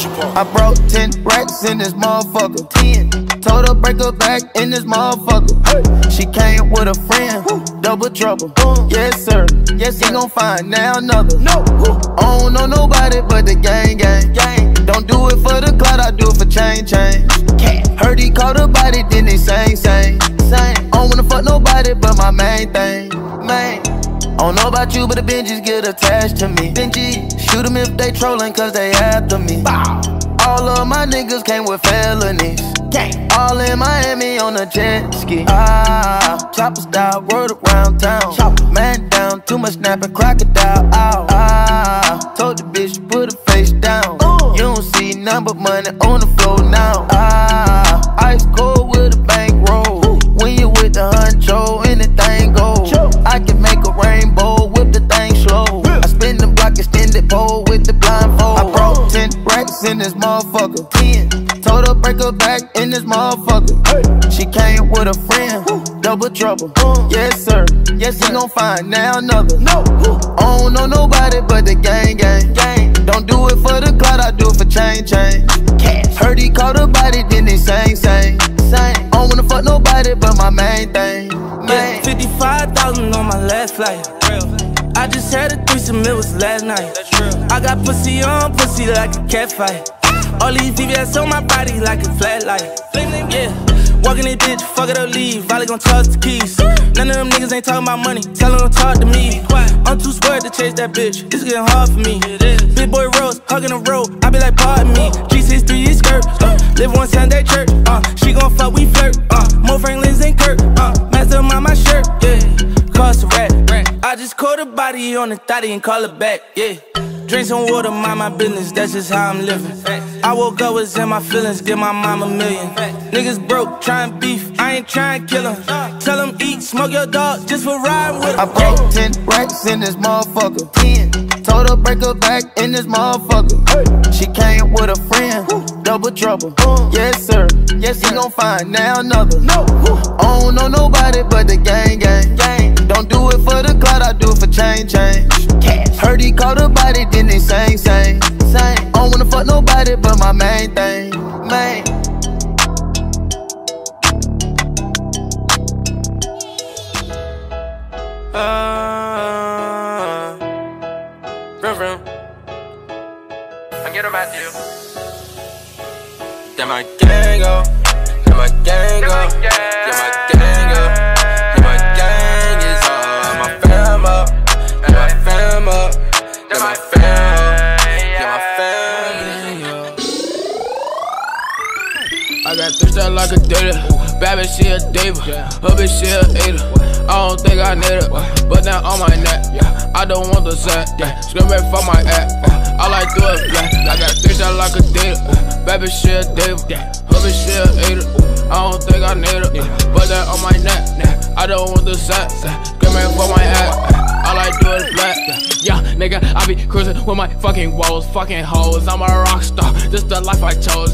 I brought 10 racks in this motherfucker. 10. Told her break her back in this motherfucker. She came with a friend, double trouble. Yes sir, yes he gon' find now another. No, I don't know nobody but the gang. Don't do it for the clout, I do it for change. Heard he caught a body, then they sang. I don't wanna fuck nobody but my main thing. I don't know about you, but the Benjis get attached to me. Shoot them if they trolling, cause they after me. All of my niggas came with felonies. All in Miami on a jet ski. Chopper style, word around town. Man down, too much snapping, crocodile out. Told the bitch to put her face down. You don't see none but money on the floor now. Ice cold with a bankroll. When you with the huncho, anything goes. I can make a rainbow, whip the thing slow. I spin the block, extended pole with the blindfold. I brought 10 racks in this motherfucker. 10. Told her break her back in this motherfucker. She came with a friend, double trouble. Yes sir, yes he gon' find now another. No, I don't know nobody but the gang. Don't do it for the clout, I do it for change. Heard he caught a body, then they sang. I don't wanna fuck nobody but my main thing. 55,000 on my last flight. I just had a threesome, it was last night. I got pussy on pussy like a cat fight. All these VVS on my body like a flat light. Yeah, walking this bitch, fuck it up, leave. Valley gon' toss the keys. None of them niggas ain't talking about money, tell them to talk to me. I'm too scared to chase that bitch, it's getting hard for me. Big boy Rose, hugging the road, I be like, pardon me. G63 skirt, live one Sunday church. She gon' fuck, we flirt. More Franklin's and Kirk. Master on my shirt, yeah. Cost a rat. I just caught a body on the thotty and call it back, yeah. Drink some water, mind my business, that's just how I'm living. I woke up, was in my feelings, give my mom $1 million. Niggas broke, tryin' beef, I ain't tryin' kill him. Tell him eat, smoke your dog, just for riding with him. I brought 10 racks in this motherfucker. 10. Told her break her back in this motherfucker. She came with a friend, double trouble. Yes sir, yes he gon' find now another. No, I don't know nobody but the gang. Don't do it for the clout, I do it for change. Heard he caught a body, then they sang. I don't wanna fuck nobody but my main thing. Vroom. I get him at you. Get my gang up. Get my gang up. Get my gang up. Get my gang is all my fam up. Get my fam up. Get my fam up. Get my fam up. I got 3 stars like a data. Bad bitch, she a diva. Her bitch, she a eater. I don't think I need it, but now on my neck, I don't want the set. Scream back for my act. I like do it flat. I got 3 stars like a data. Bad bitch, she a diva. Her bitch, she a eater. I don't think I need it, but now on my neck, I don't want the set. Scream back for my act. I like do it flat. Yeah, nigga, I be cruising with my fucking woes, fucking hoes. I'm a rock star. This the life I chose.